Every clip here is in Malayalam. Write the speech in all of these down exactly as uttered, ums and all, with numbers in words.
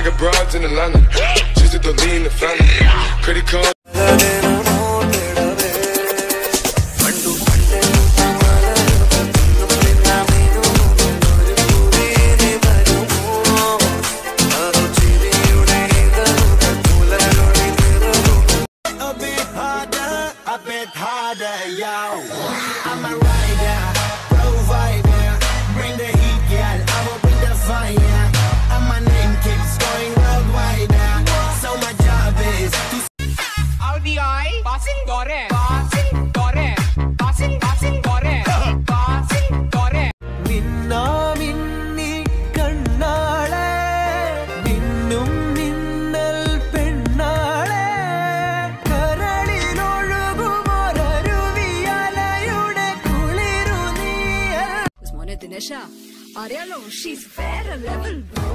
got broads in Atlanta, just to lean the family. Credit card. I'm a rider, provider, bring the heat, girl, I will bring the fire. And my name keeps going worldwide, so my job is to out the eye, passing gore, passing gore, passing, passing gore, passing gore. Minna minni kannale, minnum minnal pennale, karalilozhugu moraruviyalayude kuliru neeyal. Mone Dinesha, ariyalo, she's fair level, bro.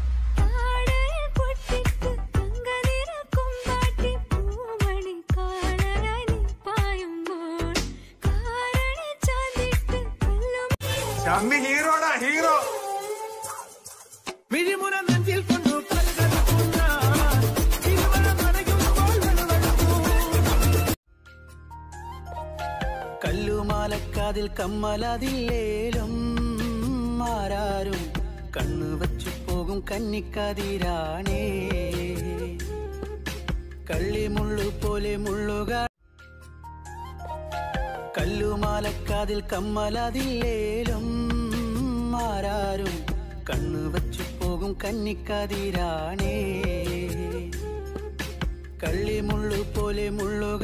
Kami hero na hero. Vidimuna nantil kondu palgadu kunna. Vidimuna managum kolvanu vandu. Kallu malakadil kammaladillelum mararum kannu vechu pogum kannikadirane. Kalli mullu pole mulluga കല്ലു മാലക്കാതിൽ കമ്മലതില്ലേലും ആരാരും കണ്ണു വച്ചു പോകും കന്നിക്കതിരാണേ കള്ളി മുള്ളു പോലെ മുള്ളുക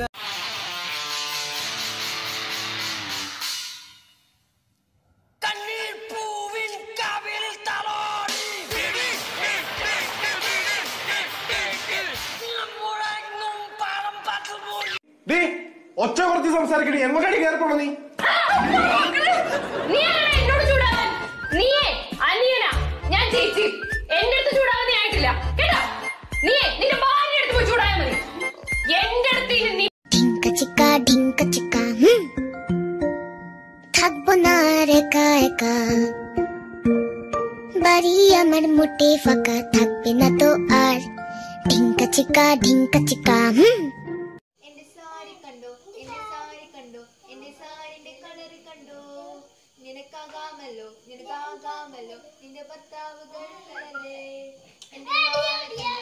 ഒറ്റ കുറച്ച് സംസാരിക്കണി എങ്ങോട്ടാണ് കയറിപ്പോണോ നീ നീയേ അനിയനാ ഞാൻ ചേച്ചി എന്റെ അടുത്ത് ചൂടാകാൻ നീ ആയിട്ടില്ല കേട്ടോ നീയേ നിന്റെ ഭാര്യ അടുത്ത് പോയി ചൂടായാൽ മതി എന്റെ അടുത്ത് നീ ढिंका चिका ढिंका चिका থাকবো না রে একা একা বাড়ি আমার মুঠে ফাঁকা থাকবে না তো আর ढिंका चिका ढिंका चिका നിനക്കാകാമല്ലോ നിനക്കാകാമല്ലോ നിന്റെ ഭർത്താവ് ഗൾഫല്ലേ